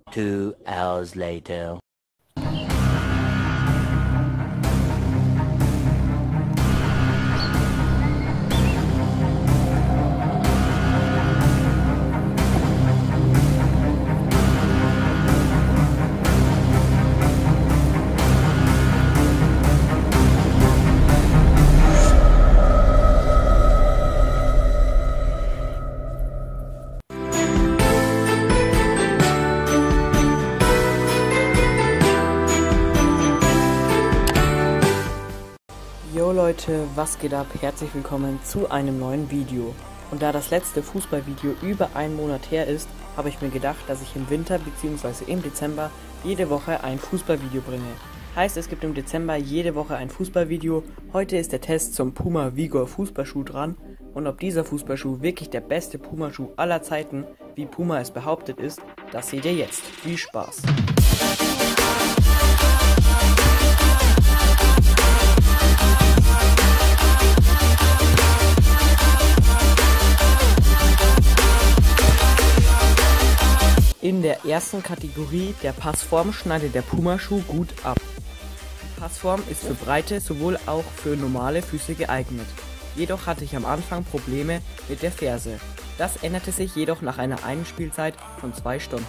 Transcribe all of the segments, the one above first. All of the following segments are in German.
2 hours later. Jo Leute, was geht ab? Herzlich willkommen zu einem neuen Video. Und da das letzte Fußballvideo über einen Monat her ist, habe ich mir gedacht, dass ich im Winter bzw. im Dezember jede Woche ein Fußballvideo bringe. Heißt, es gibt im Dezember jede Woche ein Fußballvideo. Heute ist der Test zum Puma Vigor Fußballschuh dran. Und ob dieser Fußballschuh wirklich der beste Puma-Schuh aller Zeiten, wie Puma es behauptet ist, das seht ihr jetzt. Viel Spaß! In der ersten Kategorie der Passform schneidet der Puma-Schuh gut ab. Die Passform ist für breite sowohl auch für normale Füße geeignet. Jedoch hatte ich am Anfang Probleme mit der Ferse. Das änderte sich jedoch nach einer Einspielzeit von 2 Stunden.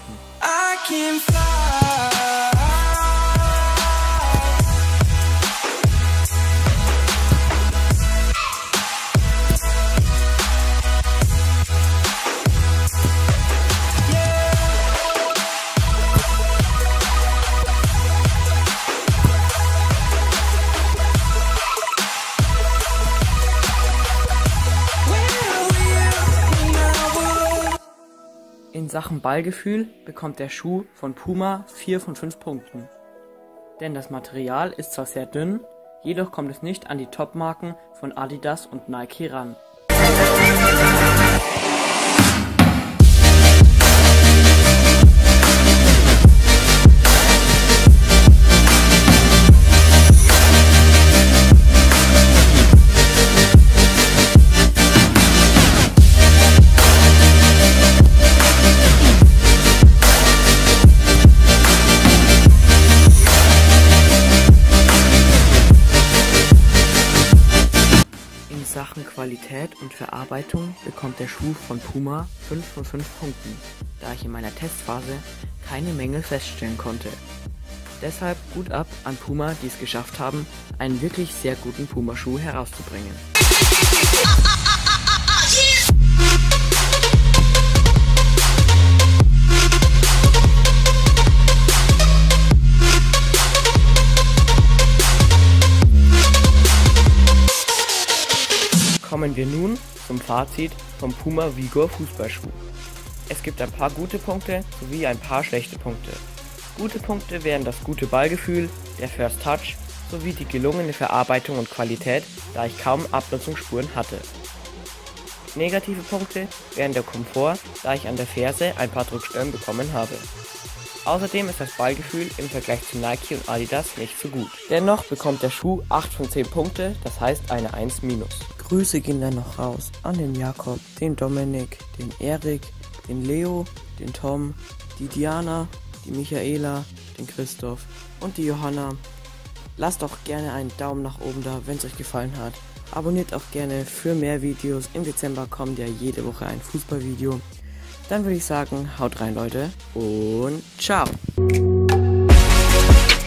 In Sachen Ballgefühl bekommt der Schuh von Puma 4 von 5 Punkten. Denn das Material ist zwar sehr dünn, jedoch kommt es nicht an die Top-Marken von Adidas und Nike ran. In Sachen Qualität und Verarbeitung bekommt der Schuh von Puma 5 von 5 Punkten, da ich in meiner Testphase keine Mängel feststellen konnte. Deshalb Hut ab an Puma, die es geschafft haben, einen wirklich sehr guten Puma-Schuh herauszubringen. Kommen wir nun zum Fazit vom Puma Vigor Fußballschuh. Es gibt ein paar gute Punkte sowie ein paar schlechte Punkte. Gute Punkte wären das gute Ballgefühl, der First Touch sowie die gelungene Verarbeitung und Qualität, da ich kaum Abnutzungsspuren hatte. Negative Punkte wären der Komfort, da ich an der Ferse ein paar Druckstellen bekommen habe. Außerdem ist das Ballgefühl im Vergleich zu Nike und Adidas nicht so gut. Dennoch bekommt der Schuh 8 von 10 Punkte, das heißt eine 1-. Grüße gehen dann noch raus an den Jakob, den Dominik, den Erik, den Leo, den Tom, die Diana, die Michaela, den Christoph und die Johanna. Lasst doch gerne einen Daumen nach oben da, wenn es euch gefallen hat. Abonniert auch gerne für mehr Videos. Im Dezember kommt ja jede Woche ein Fußballvideo. Dann würde ich sagen, haut rein Leute und ciao!